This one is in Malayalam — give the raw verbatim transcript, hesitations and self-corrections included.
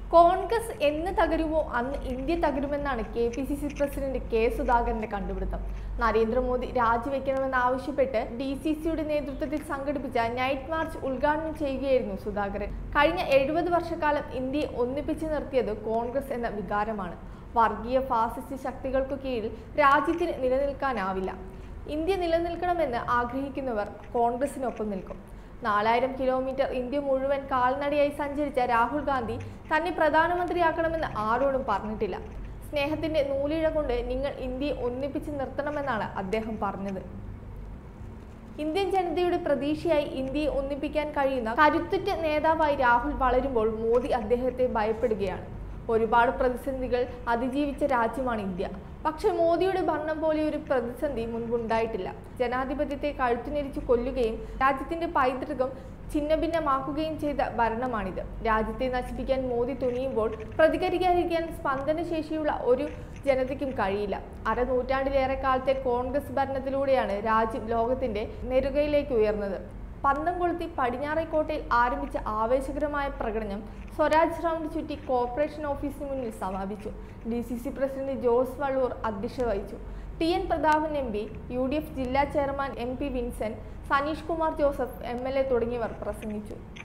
കോൺഗ്രസ് എന്ന് തകരുമോ അന്ന് India തകരുമെന്നാണ് K P C C president K സുധാകരന്റെ കണ്ടുപിടുത്തം. നരേന്ദ്രമോദി രാജിവെക്കണമെന്നാവശ്യപ്പെട്ട് ഡി സി സിയുടെ നേതൃത്വത്തിൽ സംഘടിപ്പിച്ച നൈറ്റ് മാർച്ച് ഉദ്ഘാടനം ചെയ്യുകയായിരുന്നു സുധാകരൻ. കഴിഞ്ഞ എഴുപത് വർഷക്കാലം ഇന്ത്യയെ ഒന്നിപ്പിച്ചു നിർത്തിയത് കോൺഗ്രസ് എന്ന വികാരമാണ്. വർഗീയ ഫാസിസ്റ്റ് ശക്തികൾക്കു കീഴിൽ രാജ്യത്തിന് നിലനിൽക്കാനാവില്ല. ഇന്ത്യ നിലനിൽക്കണമെന്ന് ആഗ്രഹിക്കുന്നവർ കോൺഗ്രസിനൊപ്പം നിൽക്കും. നാലായിരം കിലോമീറ്റർ ഇന്ത്യ മുഴുവൻ കാൽനടയായി സഞ്ചരിച്ച രാഹുൽ ഗാന്ധി തന്നെ പ്രധാനമന്ത്രിയാക്കണമെന്ന് ആരോടും പറഞ്ഞിട്ടില്ല. സ്നേഹത്തിന്റെ നൂലിഴ കൊണ്ട് നിങ്ങൾ ഇന്ത്യയെ ഒന്നിപ്പിച്ച് നിർത്തണമെന്നാണ് അദ്ദേഹം പറഞ്ഞത്. ഇന്ത്യൻ ജനതയുടെ പ്രതീക്ഷയായി ഇന്ത്യയെ ഒന്നിപ്പിക്കാൻ കഴിയുന്ന കരുത്തുറ്റ നേതാവായി രാഹുൽ വളരുമ്പോൾ മോദി അദ്ദേഹത്തെ ഭയപ്പെടുകയാണ്. ഒരുപാട് പ്രതിസന്ധികൾ അതിജീവിച്ച രാജ്യമാണ് ഇന്ത്യ. പക്ഷെ മോദിയുടെ ഭരണം പോലെ ഒരു പ്രതിസന്ധി മുൻപുണ്ടായിട്ടില്ല. ജനാധിപത്യത്തെ കഴുത്തുനെരിച്ചു കൊല്ലുകയും രാജ്യത്തിന്റെ പൈതൃകം ഛിന്നഭിന്നമാക്കുകയും ചെയ്ത ഭരണമാണിത്. രാജ്യത്തെ നശിപ്പിക്കാൻ മോദി തുനിയുമ്പോൾ പ്രതികരിക്കാതിരിക്കാൻ സ്പന്ദനശേഷിയുള്ള ഒരു ജനതയ്ക്കും കഴിയില്ല. അരനൂറ്റാണ്ടിലേറെ കാലത്തെ കോൺഗ്രസ് ഭരണത്തിലൂടെയാണ് രാജ്യം ലോകത്തിന്റെ നെറുകയിലേക്ക് ഉയർന്നത്. പന്തം കൊളുത്തി പടിഞ്ഞാറേക്കോട്ടയിൽ ആരംഭിച്ച ആവേശകരമായ പ്രകടനം സ്വരാജ് റൗണ്ട് ചുറ്റി കോർപ്പറേഷൻ ഓഫീസിന് മുന്നിൽ സമാപിച്ചു. D C C president Jose Valloor അധ്യക്ഷത വഹിച്ചു. T N Prathapan M P, U D F ജില്ലാ chairman M P Vincent, Saneesh Kumar Joseph M L A തുടങ്ങിയവർ പ്രസംഗിച്ചു.